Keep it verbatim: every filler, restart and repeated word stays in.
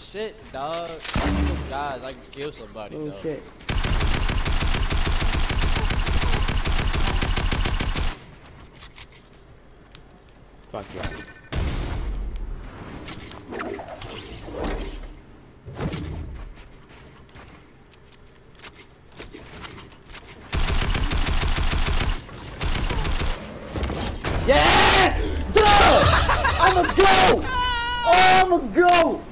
shit, dog. Oh, guys, I can kill somebody, Oh though. shit. Fuck yeah. Yeah! Go! I'm a go! Oh, I'm a go!